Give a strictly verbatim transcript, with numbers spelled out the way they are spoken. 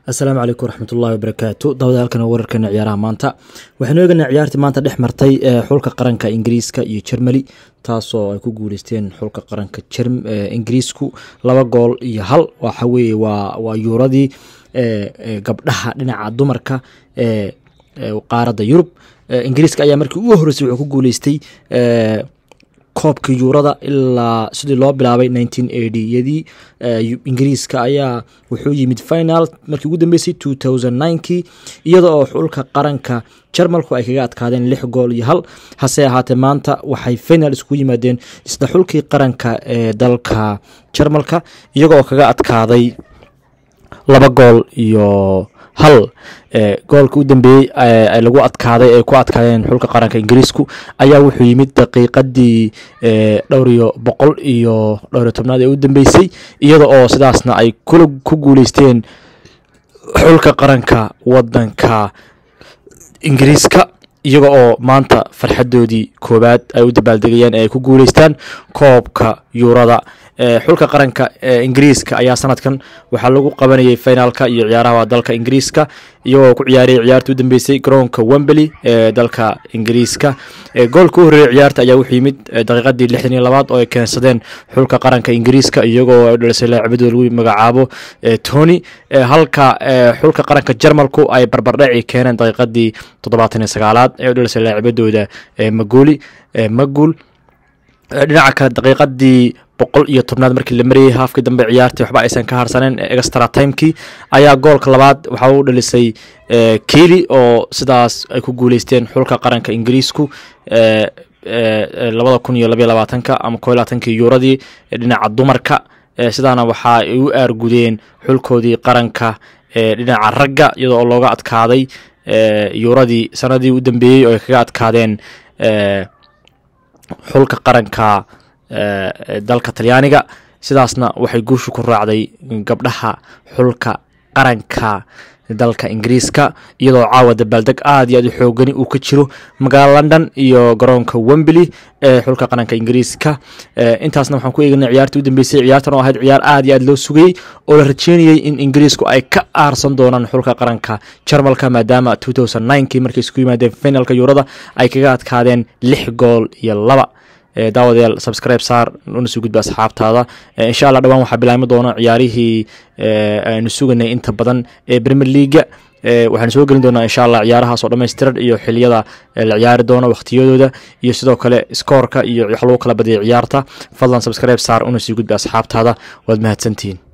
السلام عليكم ورحمة الله وبركاته. دawada halkan wararkana ciyaaraha maanta waxaanu eegnaa ciyaartii maanta dhex martay xulka qaranka Ingiriiska iyo Germany taasoo ay ku guuleysteen xulka qaranka Ingiriisku laba gool iyo hal. waxa weeye waa waa yuuradii ee gabdhaha dhinaca dumarka ee qaaradda Yurub. Ingiriiska ayaa markii ugu horeysay wuxuu ku guuleystay ee koobka yuurada ilaa sidii loo bilaabay nineteen eighty yadii. Ingiriiska ayaa wuxuu yimid final markii ugu dambeysay two thousand nine kii iyada oo xulka qaranka Jarmalku ay kaga adkaadeen lix gool iyo hal. hase ahaatee maanta waxay final isku yimaadeen isla xulkii qaranka ee dalka Jarmalka iyagoo kaga adkaaday laba gool iyo hal. ee goolka u dambeeyay ay lagu adkaaday ee ku adkaadeen xulka qaranka Ingiriisku ayaa wuxuu yimid daqiiqadii ee dhowr iyo boqol iyo dhowr iyo toban ee u dambeysay iyada oo sidaasna ay ku guuleysteen xulka qaranka wadanka Ingiriiska iyaga oo maanta farxadoodii koobaad ay u dabaaldegayeen ay ku guuleystaan koobka yuurada. xulka qaranka Ingiriiska ayaa sanadkan waxa lagu qabanayay finalka iyo ciyaaraha dalka Ingiriiska iyagoo ku ciyaaray ciyaartii u dambeysay garoonka Wembley ee dalka Ingiriiska. goolka u horeeyay ciyaarta ayaa wuxuu yimid daqiiqadii lixdan iyo labaad oo ay keensadeen xulka qaranka Ingiriiska iyagoo dhalisay laacibada lagu magacaabo Tony. halka xulka qaranka Jarmalku ay barbardhaci keeneen daqiiqadii toddobaatan iyo sagaalaad ee dhalisay laacibadooda Maguli Magul. dhinaca kale daqiiqadii boqol iyo tobnaad markii la mariyay haafkii dambe ciyaartii waxba aysan ka harsaneen extra time-kii ayaa goolka labaad waxa uu dhalisay Kelly oo sidaas ay ku guuleysteen xulka qaranka Ingiriisku ee laba kun iyo laba iyo labaatan ama kow iyo labaatan yuuradii dhinaca dumarka. sidaana waxa ay u aargudeen xulkoodii qaranka ee dhinaca ragga iyadoo looga adkaaday yuuradii sanadii u dambeeyay oo ay kaga adkaadeen xulka qaranka dalka Talyaaniga. sidaasna waxay guushu ku raacday gabdhaha xulka qaranka dalka Ingiriiska iyadoo caawa dabaaldeg aad iyo aad u xoogani uu ka jiro magaalada London iyo garoonka Wembley ee xulka qaranka Ingiriiska. intaasna waxaan ku eegnay ciyaartii u dambeysay ciyaartan oo ahayd ciyaar aad iyo aad loo sugayay oo la rajeynayay in Ingiriisku ay ka aarsan doonaan xulka qaranka Jarmalka maadaama two thousand nine kii markay isku yimaadeen finalka yuurada ay kaga adkaadeen lix gool iyo laba. daawadayaal subscribe saar una soo gudba asxaabtaada. insha Allah dhawaan waxa bilaabmi doona ciyaarihii aynu suganay inta badan ee Premier League. waxaan soo gelin doonaa insha Allah ciyaarahaas oo dhameystiran iyo xilliyada la ciyaari doona waqtiyadooda iyo sidoo kale scoorka iyo wax lagu kala badiyay ciyaarta. fadlan subscribe saar una soo gudba asxaabtaada waad mahadsantiin.